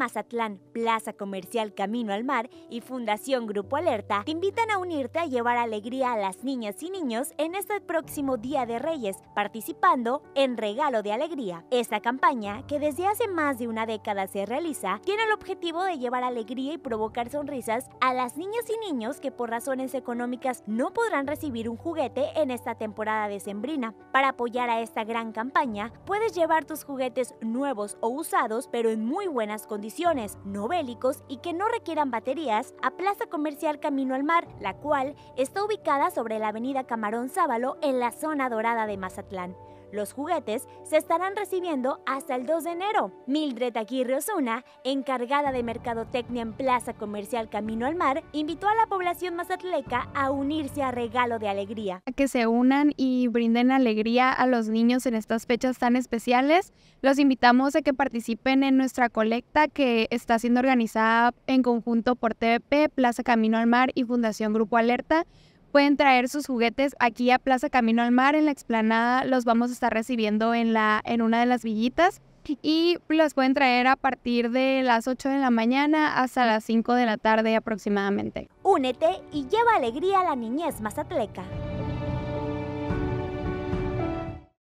Mazatlán, Plaza Comercial Camino al Mar y Fundación Grupo Alerta te invitan a unirte a llevar alegría a las niñas y niños en este próximo Día de Reyes, participando en Regalo de Alegría. Esta campaña, que desde hace más de una década se realiza, tiene el objetivo de llevar alegría y provocar sonrisas a las niñas y niños que por razones económicas no podrán recibir un juguete en esta temporada decembrina. Para apoyar a esta gran campaña, puedes llevar tus juguetes nuevos o usados, pero en muy buenas condiciones, no bélicos y que no requieran baterías, a Plaza Comercial Camino al Mar, la cual está ubicada sobre la avenida Camarón Sábalo en la zona dorada de Mazatlán. Los juguetes se estarán recibiendo hasta el 2 de enero. Mildred Aguirre Osuna, encargada de Mercadotecnia en Plaza Comercial Camino al Mar, invitó a la población mazatleca a unirse a Regalo de Alegría. Que se unan y brinden alegría a los niños en estas fechas tan especiales. Los invitamos a que participen en nuestra colecta que está siendo organizada en conjunto por TVP, Plaza Camino al Mar y Fundación Grupo Alerta. Pueden traer sus juguetes aquí a Plaza Camino al Mar, en la explanada los vamos a estar recibiendo en una de las villitas y los pueden traer a partir de las 8 de la mañana hasta las 5 de la tarde aproximadamente. Únete y lleva alegría a la niñez mazatleca.